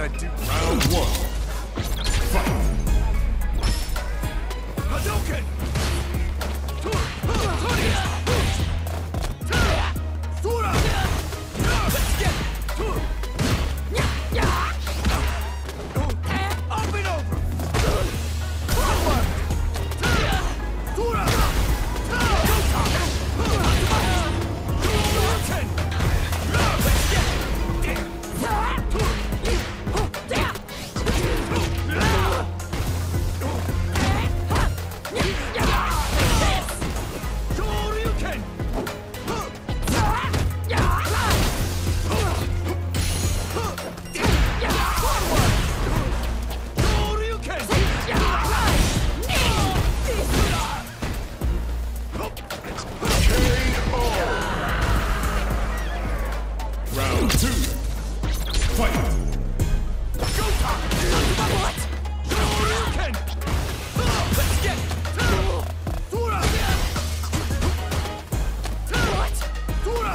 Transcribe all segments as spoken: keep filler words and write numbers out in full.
gotta do. Round one. Fight. Hadouken! Sora! Let's get it! Up and over! Forward! Sora! Hadouken! Let's get it! Shoryuken! Round two. Fight. What? Shoryuken! Let's get it! Sora! What? Sora!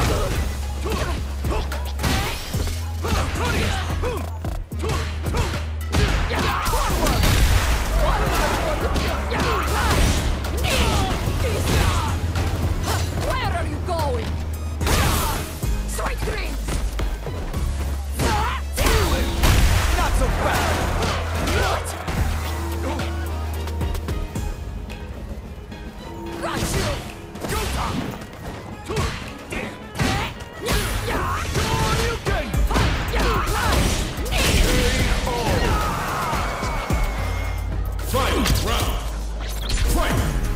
Where are you going? Strike three! Not so fast! What? Got you! Shoryuken! Final round. Fight.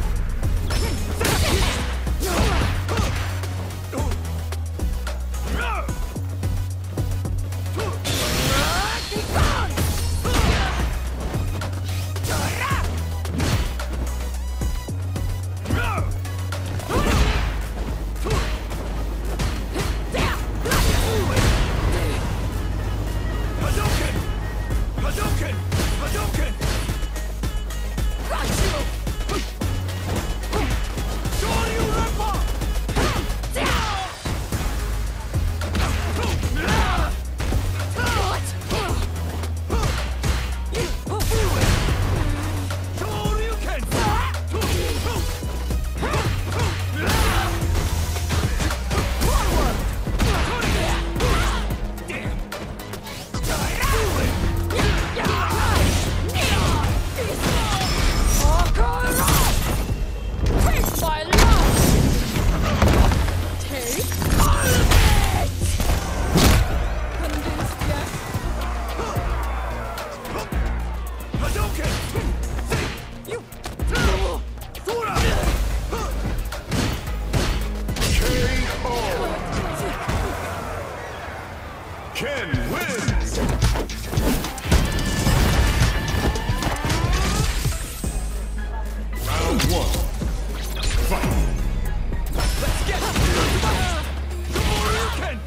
Hadouken! Hadouken! Hadouken! Got you! Shoryuken! Shoryuken! Forward! Take my love! Take all of it! Convinced yet? Hadouken! You! Sora! K O. Ken wins. Round one. Fight. Let's get it! Shoryuken!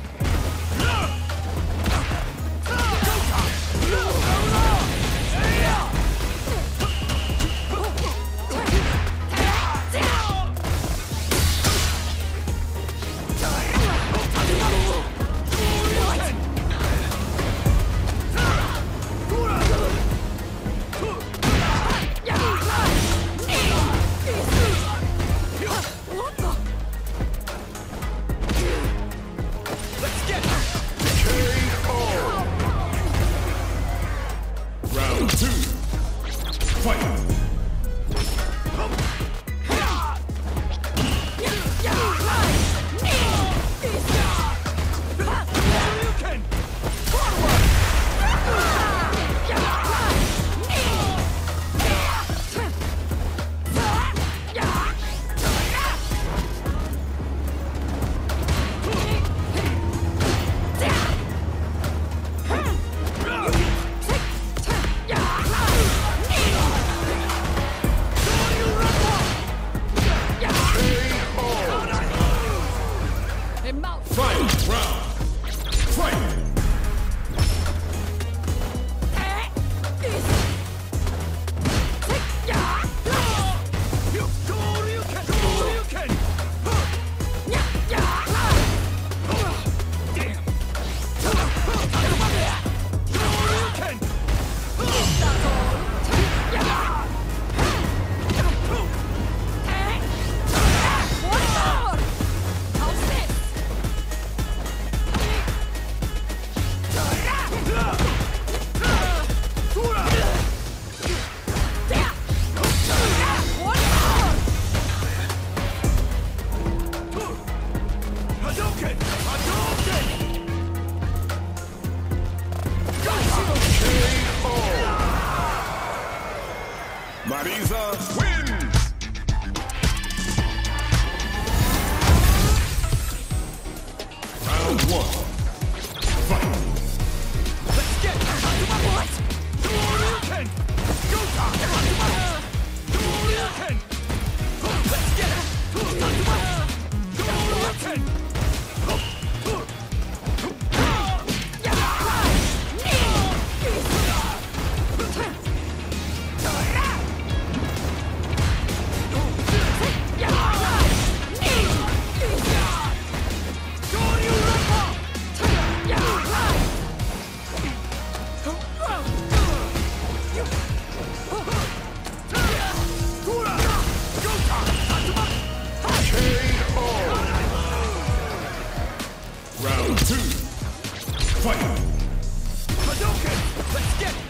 two. Fight. Hadouken! Let's get it!